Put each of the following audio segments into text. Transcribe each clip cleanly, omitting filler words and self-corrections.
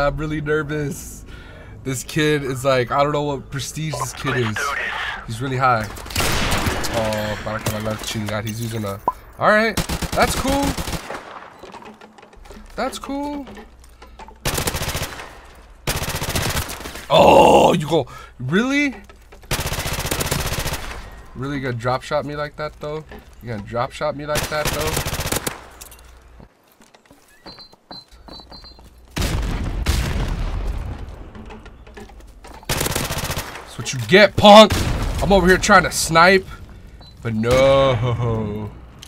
I'm really nervous. This kid is like, I don't know what prestige this kid is. He's really high. Oh, para que la chingada. He's using a... Alright, that's cool. That's cool. Oh, you go... Really? Really gonna drop shot me like that, though? You gonna drop shot me like that, though? That's what you get, punk! I'm over here trying to snipe, but no.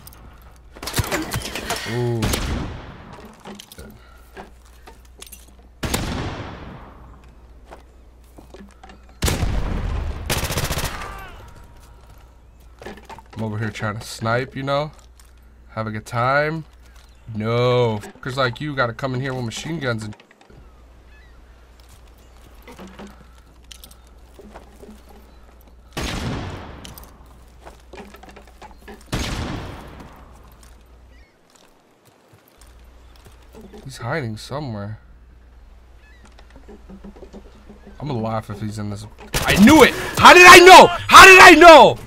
Ooh. I'm over here trying to snipe, you know? Have a good time. No. Fuckers like you gotta come in here with machine guns and... He's hiding somewhere. I'm gonna laugh if he's in this. I knew it! How did I know? How did I know?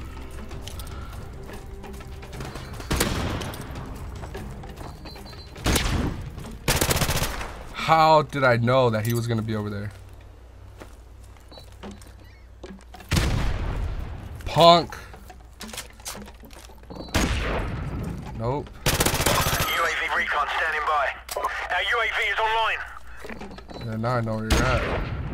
How did I know that he was gonna be over there? Punk. Nope. UAV recon standing by. Our UAV is online. Yeah, now I know where you're at.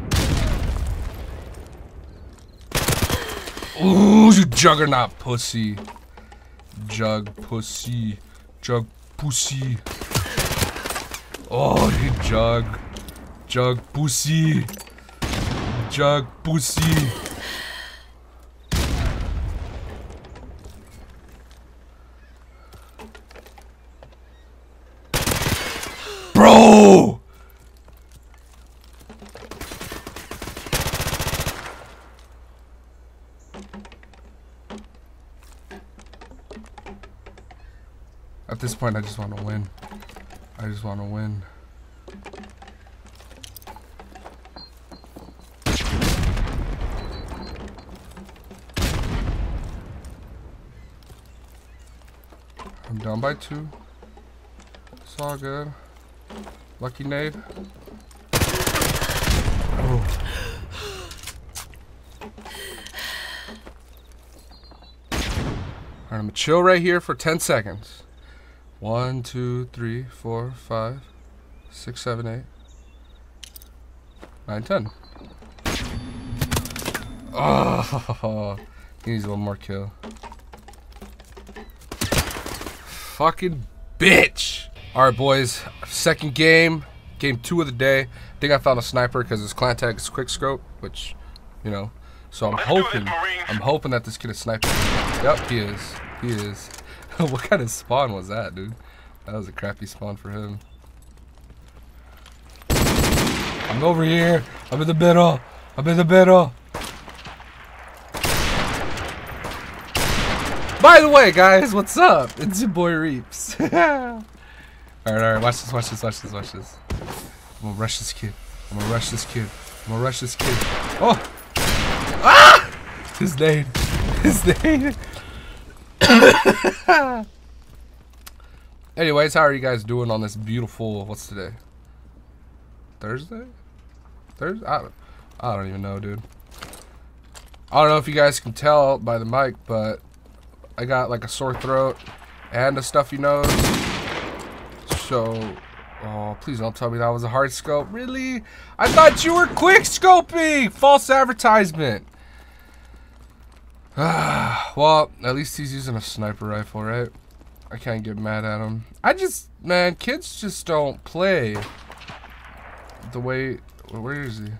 Ooh, you juggernaut pussy. Jug pussy. Jug pussy. Oh, you jug. Jug pussy. Jug pussy. Bro! At this point, I just want to win. I just want to win. I'm down by 2. It's all good. Lucky nade. Oh. Alright, I'm gonna chill right here for 10 seconds. 1, 2, 3, 4, 5, 6, 7, 8, 9, 10. Oh, he needs one more kill. Fucking bitch. Alright, boys. Second game. Game 2 of the day. I think I found a sniper because his clan tag is quick scope, which, you know. So I'm hoping that this kid is sniping. Yep, he is. He is. What kind of spawn was that, dude? That was a crappy spawn for him. I'm over here. I'm in the middle. I'm in the middle. By the way, guys, what's up? It's your boy Reaps. Alright, watch this, watch this, watch this, watch this. I'm gonna rush this kid. I'm gonna rush this kid. I'm gonna rush this kid. Oh! Ah! His name. His name. Anyways, how are you guys doing on this beautiful, what's today? Thursday? Thursday? I don't even know, dude. I don't know if you guys can tell by the mic, but I got like a sore throat and a stuffy nose. So, oh, please don't tell me that was a hard scope. Really? I thought you were quick scoping! False advertisement. Well, at least he's using a sniper rifle, right? I can't get mad at him. Man, kids just don't play the way... Where is he?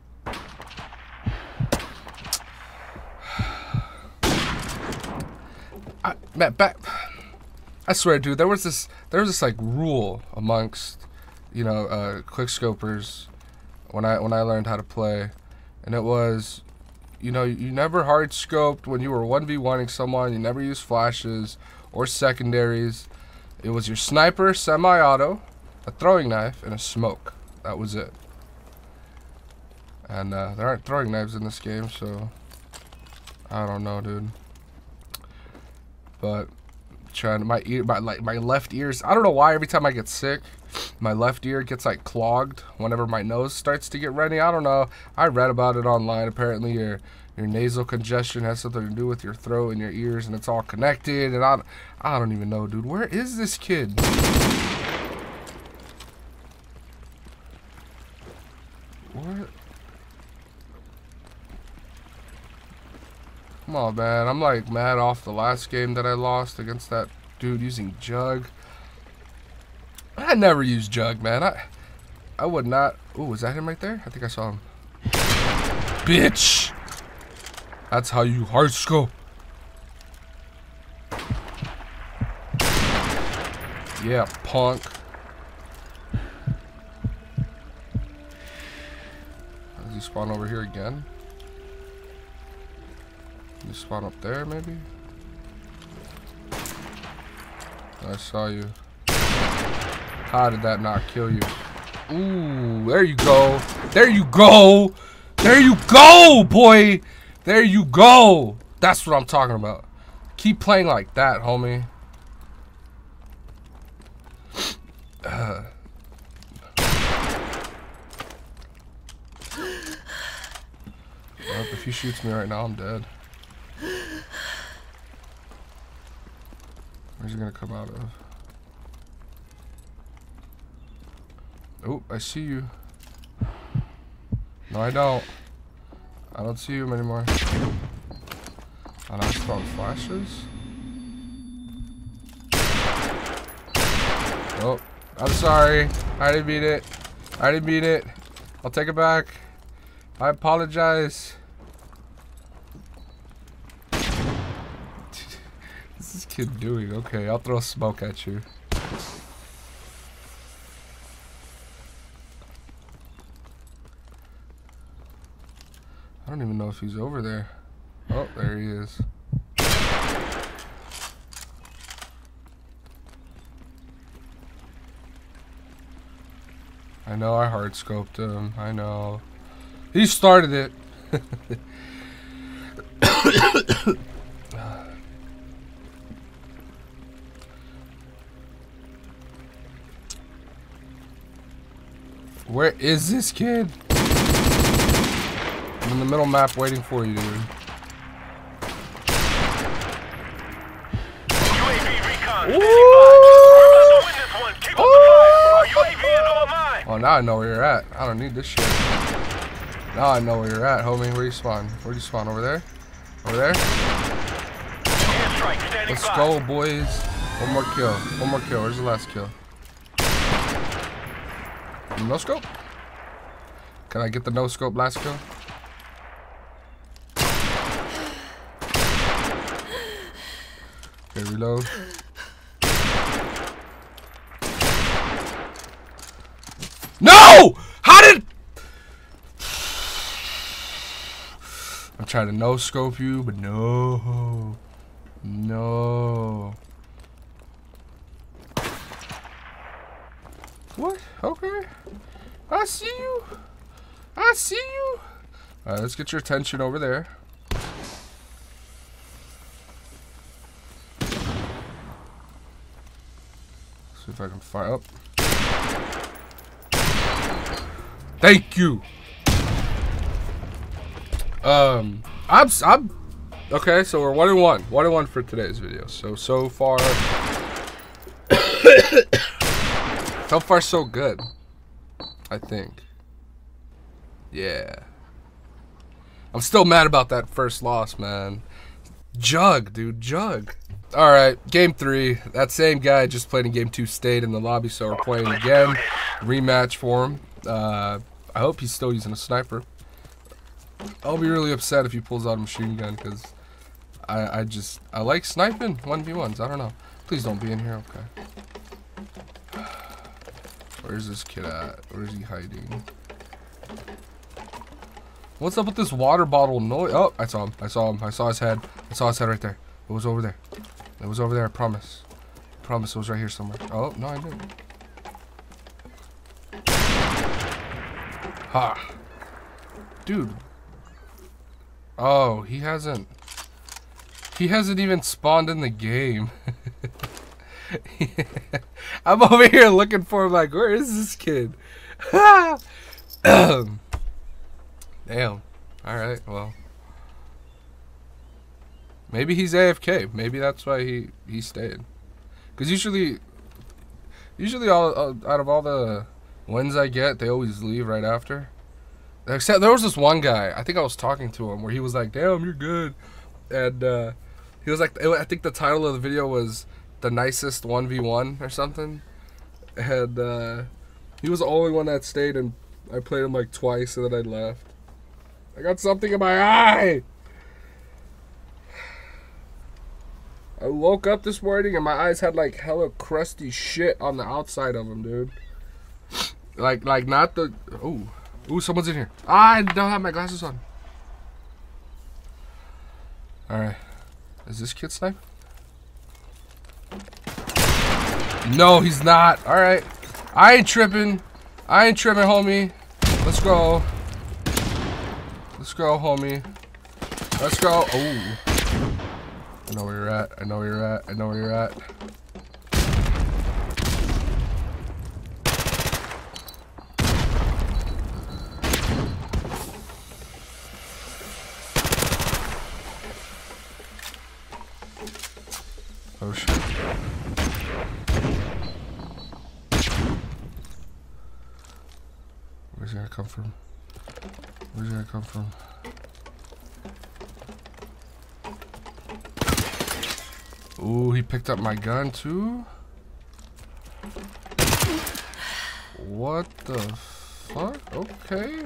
I swear, dude, there was this like rule amongst, you know, quick scopers when I learned how to play, and it was, you know, you never hard scoped when you were 1v1ing someone. You never used flashes or secondaries. It was your sniper, semi-auto, a throwing knife, and a smoke. That was it. And there aren't throwing knives in this game, so I don't know, dude. But trying my left ears. I don't know why every time I get sick, my left ear gets like clogged whenever my nose starts to get runny. I don't know. I read about it online. Apparently, your nasal congestion has something to do with your throat and your ears, and it's all connected. And I don't even know, dude. Where is this kid? What? Come on, man. I'm like mad off the last game that I lost against that dude using Jug. I never use Jug, man. I would not. Ooh, was that him right there? I think I saw him. Bitch! That's how you hard scope. Yeah, punk. Does he spawn over here again? You spawn up there, maybe? I saw you. How did that not kill you? Ooh, there you go. There you go. There you go, boy. There you go. That's what I'm talking about. Keep playing like that, homie. Well, if he shoots me right now, I'm dead. Where's he gonna come out of? Oh, I see you. No, I don't. I don't see him anymore. And I spawn flashes. Oh, I'm sorry. I didn't mean it. I didn't mean it. I'll take it back. I apologize. What's this kid doing? Okay, I'll throw smoke at you. I don't even know if he's over there. Oh, there he is. I know I hard scoped him. I know. He started it. Where is this kid? I'm in the middle map waiting for you, dude. UAV recon. Oh, now I know where you're at. I don't need this shit. Now I know where you're at, homie. Where you spawn? Where do you spawn? Over there? Over there? Let's go, boys. One more kill. One more kill. Where's the last kill? No scope? Can I get the no scope last kill? Okay, reload. No! How did... I'm trying to no scope you, but no. No. What? Okay. I see you. I see you. Alright, let's get your attention over there. See if I can fire up. Thank you. I'm okay, so we're 1-1. 1-1 for today's video. So far so far so good, I think. Yeah. I'm still mad about that first loss, man. Jug, dude, Jug. Alright, game 3. That same guy just played in game 2 stayed in the lobby, so we're playing again. Rematch for him. I hope he's still using a sniper. I'll be really upset if he pulls out a machine gun, because I like sniping 1v1s. I don't know. Please don't be in here. Okay. Where's this kid at? Where's he hiding? What's up with this water bottle noise? Oh, I saw him. I saw him. I saw his head. I saw his head right there. It was over there. It was over there. I promise. I promise it was right here somewhere. Oh, no, I didn't. Ha. Dude. Oh, he hasn't even spawned in the game. I'm over here looking for him like, where is this kid? Damn. Alright, well. Maybe he's AFK. Maybe that's why he stayed. Because usually all out of all the wins I get, they always leave right after. Except there was this one guy, I think I was talking to him, where he was like, damn, you're good. And he was like, I think the title of the video was The Nicest 1v1 or something. And he was the only one that stayed, and I played him like twice and then I left. I got something in my eye! I woke up this morning and my eyes had like hella crusty shit on the outside of them, dude. Like not the... Ooh, someone's in here. I don't have my glasses on. Alright. Is this kid snipe? No, he's not. Alright. I ain't tripping, homie. Let's go. Let's go, homie. Let's go. Oh. I know where you're at. I know where you're at. I know where you're at. Oh shit. Where's he gonna come from? Where's he gonna come from? Ooh, he picked up my gun too? What the fuck? Okay.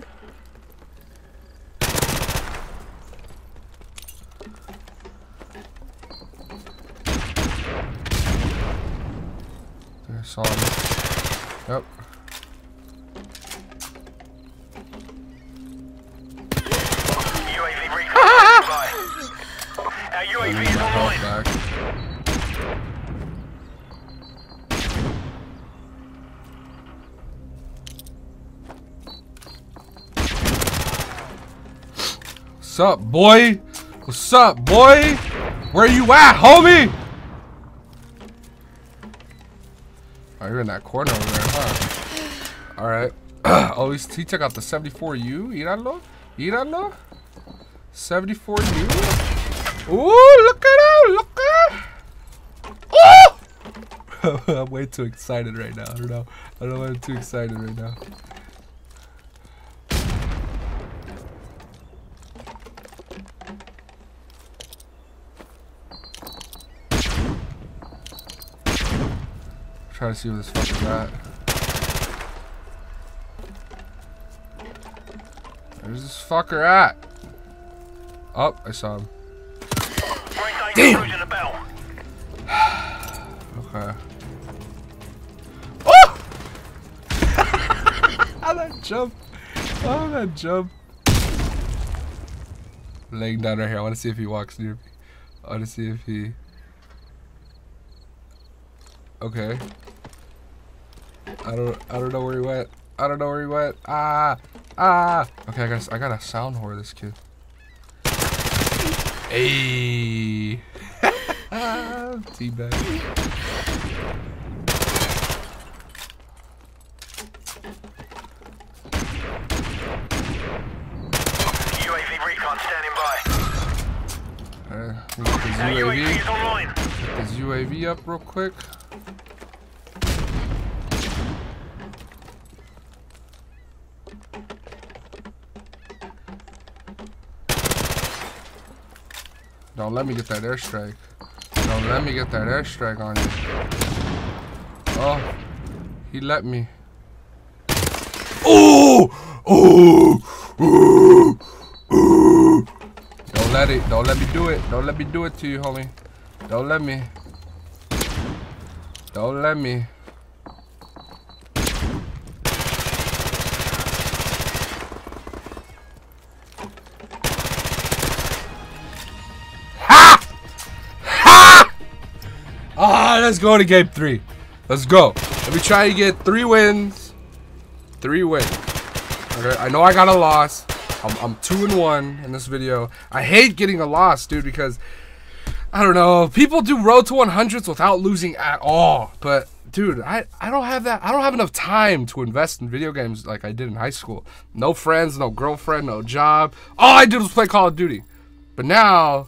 I saw him. Yep. UAV recon. Our UAV is online. Back. What's up, boy? What's up, boy? Where you at, homie? Oh, you're in that corner over there, huh? Alright. Oh, he took out the 74U. Míralo. Míralo. 74U. Ooh, look at him. Look at him. Ooh! I'm way too excited right now. I don't know why I'm too excited right now. Try to see where this fucker's at. Where's this fucker at? Oh, I saw him. Damn! Okay. Oh! How that jump? How that jump? Laying down right here. I want to see if he walks near me. I want to see if he... Okay. I don't know where he went. I don't know where he went. Okay, I got a sound whore this kid. Hey. Teabag. UAV recon standing by. Alright, let me get this UAV is online. Get this UAV up real quick. Don't let me get that airstrike. Don't let me get that airstrike on you. Oh, he let me. Oh! Oh! Oh! Oh! Don't let it. Don't let me do it. Don't let me do it to you, homie. Don't let me. Don't let me. Let's go to game 3. Let's go. Let me try to get 3 wins. 3 wins. Okay, I know I got a loss. I'm 2-1 in this video. I hate getting a loss, dude, because I don't know. People do road to 100s without losing at all, but dude, I don't have that. I don't have enough time to invest in video games like I did in high school. No friends, no girlfriend, no job. All I did was play Call of Duty. But now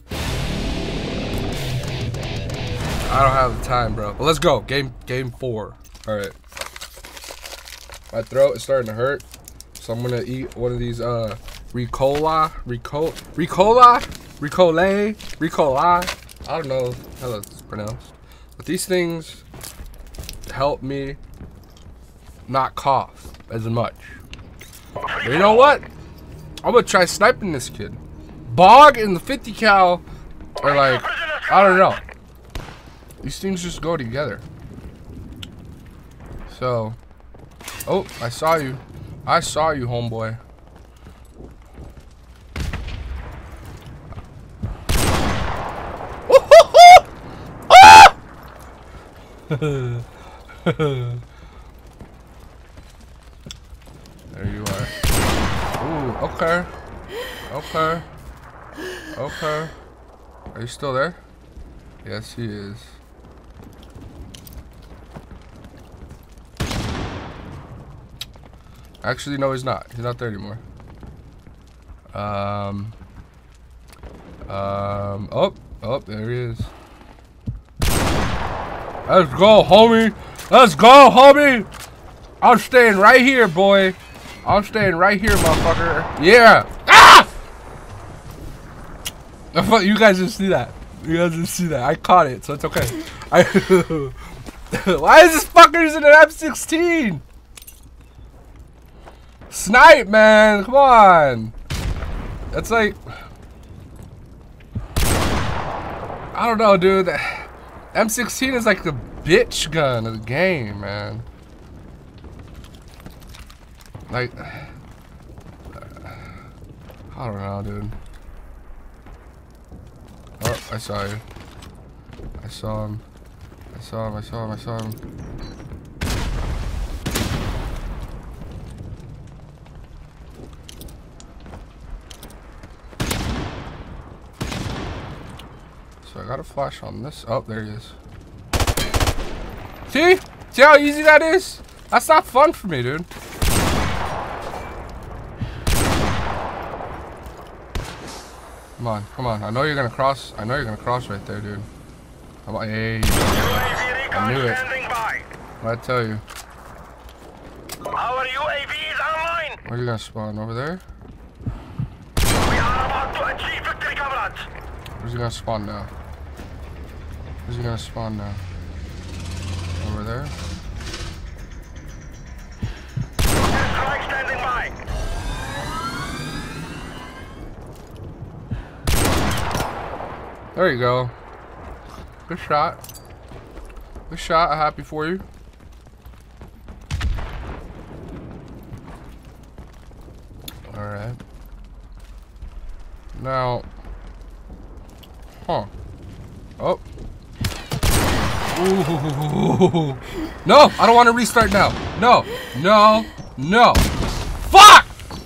I don't have the time, bro. But let's go. Game 4. All right. My throat is starting to hurt, so I'm gonna eat one of these Ricola. I don't know how that's pronounced, but these things help me not cough as much. But you know what? I'm gonna try sniping this kid. Bog and the 50 cal are like, I don't know. These things just go together. So, oh, I saw you. I saw you, homeboy. There you are. Ooh, okay. Okay. Okay. Are you still there? Yes, he is. Actually, no, he's not. He's not there anymore. Oh, there he is. Let's go, homie. Let's go, homie. I'm staying right here, boy. I'm staying right here, motherfucker. Yeah. Ah! You guys didn't see that. You guys didn't see that. I caught it, so it's okay. Why is this fucker using an M16? Snipe, man. Come on. That's like, I don't know, dude. M16 is like the bitch gun of the game, man. Like, I don't know, dude. Oh, I saw you. I saw him. I saw him. I saw him. I saw him. So I got a flash on this. Oh, there he is. See? See how easy that is? That's not fun for me, dude. Come on, come on. I know you're gonna cross. I know you're gonna cross right there, dude. Come on. Hey. I knew it. What'd I tell you? Our UAV is online. Where are you gonna spawn? Over there? We are about to achieve victory, comrades. Where's he gonna spawn now? Where's he gonna spawn now? Over there? Strike standing by. There you go. Good shot. Good shot. I'm happy for you. Alright. Now. Huh. Oh. Ooh. No! I don't want to restart now. No. No. No. Fuck!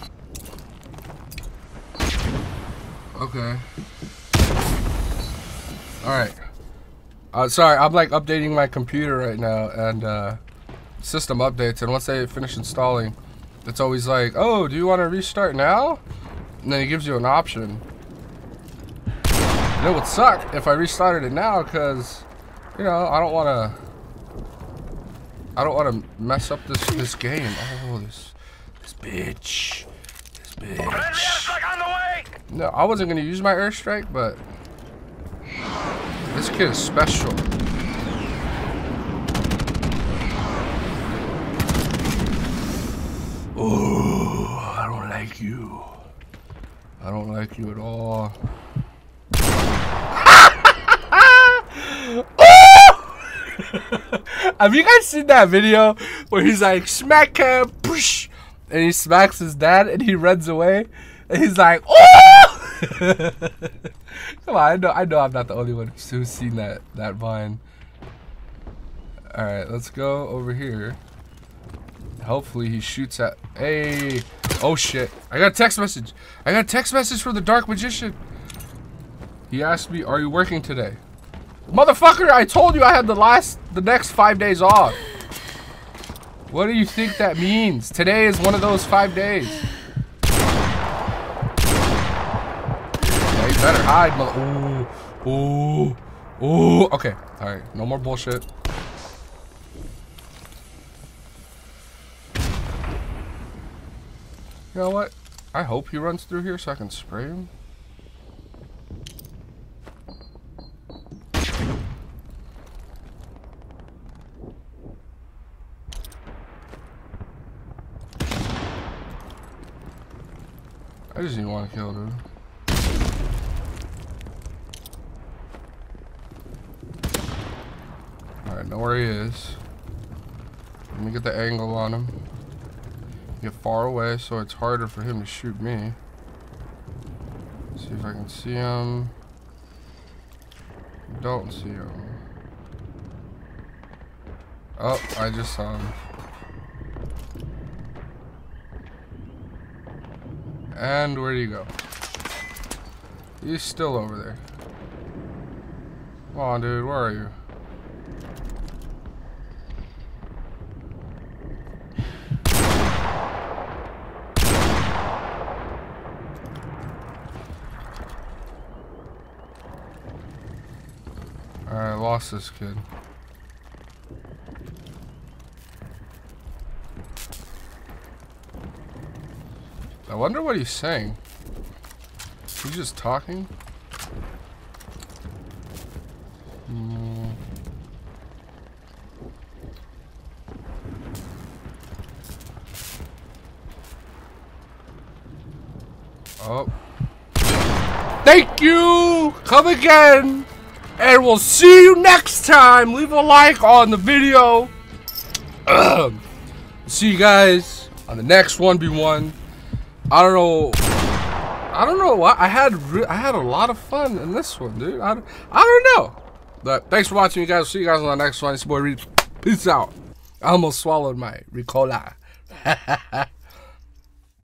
Okay. Alright. Sorry, I'm like updating my computer right now, and system updates, and once they finish installing, it's always like, oh, do you want to restart now? And then it gives you an option. And it would suck if I restarted it now, because, you know, I don't want to mess up this game. Oh, this bitch. This bitch. No, I wasn't going to use my airstrike, but this kid is special. Oh, I don't like you. I don't like you at all. Have you guys seen that video where he's like, smack him, push, and he smacks his dad and he runs away and he's like, oh! Come on, I know I'm not the only one who's seen that vine. Alright, let's go over here. Hopefully he shoots at, hey, Oh shit. I got a text message. I got a text message from the Dark Magician. He asked me, are you working today? Motherfucker, I told you I had the next 5 days off. What do you think that means? Today is one of those 5 days. Yeah, you better hide, mother. Ooh, ooh, ooh. Okay, alright, no more bullshit. You know what? I hope he runs through here so I can spray him. I just didn't want to kill dude. Alright, know where he is. Let me get the angle on him. Get far away so it's harder for him to shoot me. See if I can see him. Don't see him. Oh, I just saw him. And where'd he go? He's still over there. Come on, dude, where are you? Alright, I lost this kid. I wonder what he's saying. He's just talking? Oh. Thank you! Come again! And we'll see you next time! Leave a like on the video. See you guys on the next 1v1. I don't know what I had a lot of fun in this one, dude. I don't know. But thanks for watching, you guys. See you guys on the next one. It's your boy Reed. Peace out. I almost swallowed my Ricola.